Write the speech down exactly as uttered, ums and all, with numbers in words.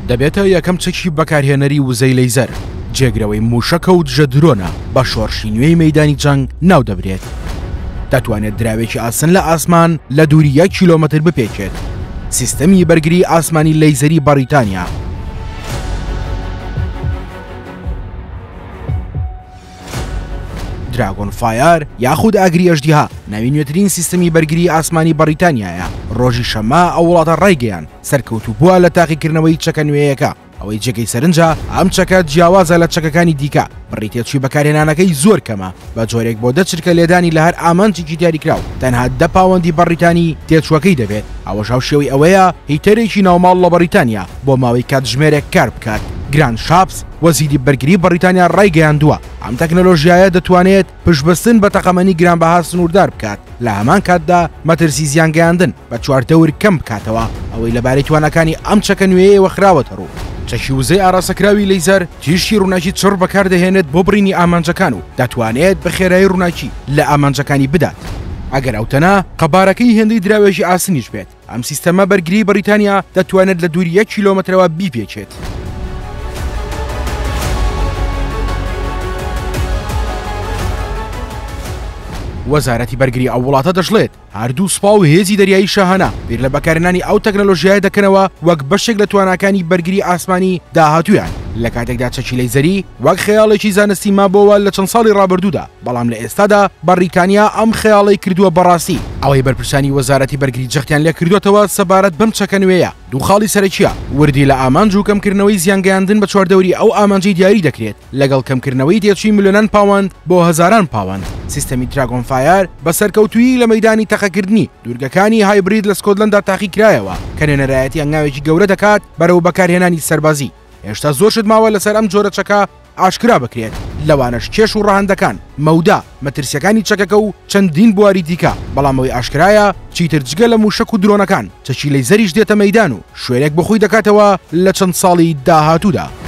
دەبێتە یەکەم چەکی بەکارهێنەری وزەی لەیزەر جێگرەوەی موشەکە و دژە درۆنە بە شۆڕشی نوێی مەیدانی جەنگ ناو دەبرێت. دەتوانێت دراوێکی ئاسن لە ئاسمان لە دووری یەک کیلۆمەتر بپێچێت. سیستەمی بەرگری ئاسمانی لەیزەری بەریتانیا دراگۆن فایار یاخود ئاگری ئەژدیها ناوی نوێترین سیستەمی بەرگری ئاسمانی بەریتانیایە. ڕۆژی شەمە ئەو وڵاتە ڕایگەیان سەرکەوتو بووە لە تاقیکردنەوەی چەکە نوێیەکە. ئەوەی جێگەی سەرنجە ئەم چەکە جیاوازە لە چەکەکانی دیکە. بڕیتێکی بەکارهێنانەکەی زۆر کەمە بە جۆرێک بۆ دە چرکە لێدانی لە هەر ئامانجێکی دیاریکراو تەنها دە پاوەندی بەریتانی تێچووەکەی دەبێت. ئەوەش هاوشێوەی ئەوەیە هیتەرێکی ناوماڵ لە بەریتانیا بۆ ماوەی کاتژمێرێک کار بکات. گراند شاپس وەزیری بەرگری بەریتانیا ڕایگەیاندووە ئەم تەکنەلۆژیایە دەتوانێت پشتبەستن بە تەقەمەنی گرانبەها سنووردار بکات لە هەمان کاتدا مەترسی زیانگەیاندن بە چواردەور کەم بکاتەوە. ئەوەی لەبارەی توانەکانی ئەم چەکە نوێیەوە خراوەتە ڕوو. چەکی وزەی ئاراسەکراوی لەیزەر تیشتی ڕووناکی چڕ بەکاردەهێنێت بۆ برینی ئامانجەکان و دەتوانێت بە خێرایی ڕووناکی لە ئامانجەکانی بدات. ئەگەر ئەوتەنا قەبارەکەی هێندەی دراوێژی ئاسنیش بێت ئەم سیستەمە بەرگری بەریتانیا دەتوانێت لە دووری یەک کیلۆمەترەوە بیپێچێت. وەزارەتی بەرگری ئەو وڵاتە دەژڵێت هەردوو سوپا و هێزی دەریایی شاهانە بیر لە بەکارهێنانی ئەو تەکنەلۆژیایە دەکەنەوە وەک بەشێک لە تواناکانی بەرگری ئاسمانی داهاتوویان. لە کاتێکدا چەکی لەیزەری وەک خەیاڵێکی زانستی مابۆوە لە چەند ساڵی ڕابردوودا، بەڵام لە ئێستادا بەریتانیا ئەم خەیاڵەی کردووە بەڕاستی. ئەوەی بەرپرسانی وەزارەتی بەرگری جەختیان لێ کردوێتەوە سەبارەت بەم چەکە نوێیە. دوو خاڵی سەرەکیە وردی لە ئامانج و کەمکردنەوەی زیانگەیاندن بە چواردەوری ئەو ئامانجەی دیاری دەکرێت لەگەڵ کەمکردنەوەی تێچووی ملیۆنان پاوەند بۆ هەزاران پاوەند. سیستەمی دراگۆن فایار بە سەرکەوتووی لە مەیدانی تەقەکردنی دوورگەکانی هایبرید لە سکۆتلەندا تاقی کرایەوە کە نوێنەرایەتی ئەنگاوێکی گەورە دەکات بەرەو بەکارهێنانی سەربازی. هێشتا زۆر شت ماوە لەسەر ئەم جۆرە چەکە ئاشکرا بکرێت، لەوانەش کێش و ڕەهەندەکان، مەودا، مەترسیەکانی چەکەکە و چەندین بواری دیکە. بەڵام ئەوەی ئاشکرایە چیتر جگە لە موشک و درۆنەکان چەکی لەیزەریش دێتە مەیدان و شوێنێک بە خۆی دەکاتەوە لە چەند ساڵی داهاتوودا.